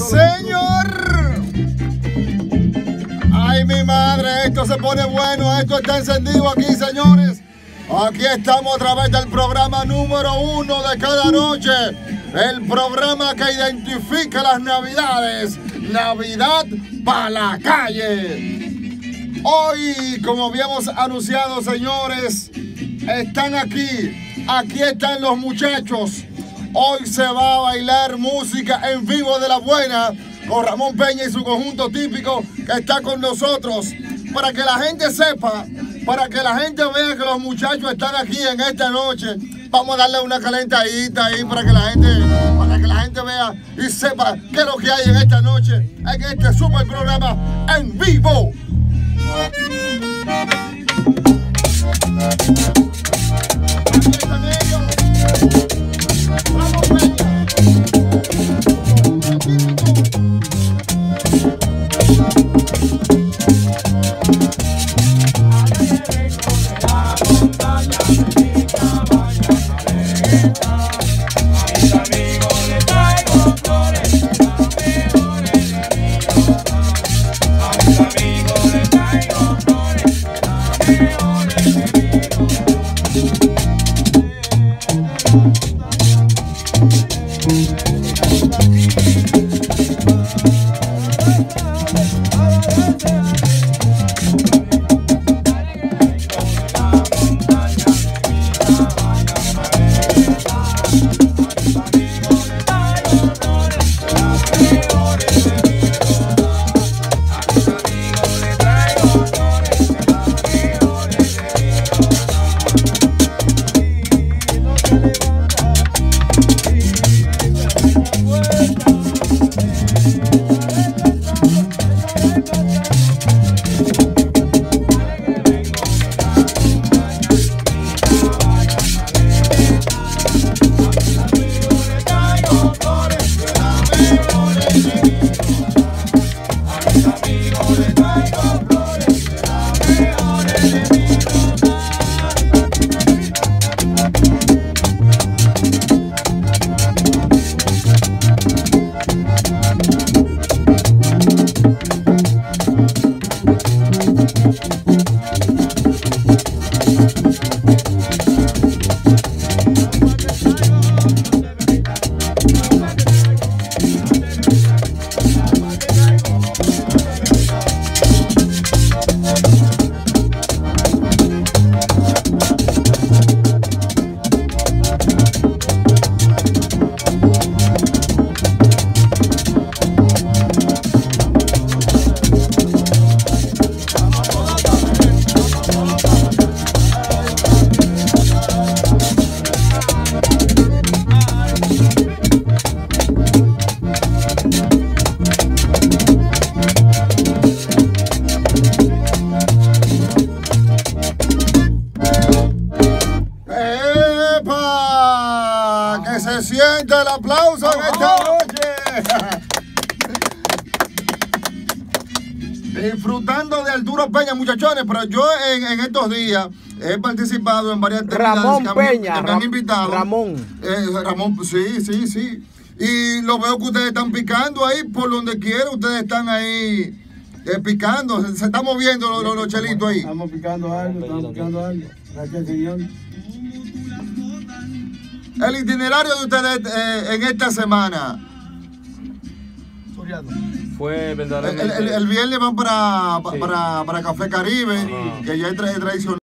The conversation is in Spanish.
Señor. Ay, mi madre, esto se pone bueno, esto está encendido aquí, señores. Aquí estamos a través del programa número 1 de cada noche. El programa que identifica las Navidades. Navidad para la calle. Hoy, como habíamos anunciado, señores, están aquí. Aquí están los muchachos. Hoy se va a bailar música en vivo de la buena con Ramón Peña y su conjunto típico que está con nosotros. Para que la gente sepa, para que la gente vea que los muchachos están aquí en esta noche. Vamos a darle una calentadita ahí para que la gente vea y sepa qué es lo que hay en esta noche, en este super programa en vivo. Aquí están ellos. Vamos, Peña. Se siente el aplauso en esta noche. Disfrutando de Arturo Peña, muchachones, pero yo en estos días he participado en varias actividades. Ramón Peña, que me han invitado. Ramón. Ramón, sí. Y lo veo que ustedes están picando ahí por donde quiera, ustedes están ahí picando, se están moviendo los chelitos ahí. Estamos picando algo, Gracias, señor. El itinerario de ustedes en esta semana. Fue verdaderamente... El viernes van para Café Caribe, que ya es tradicional.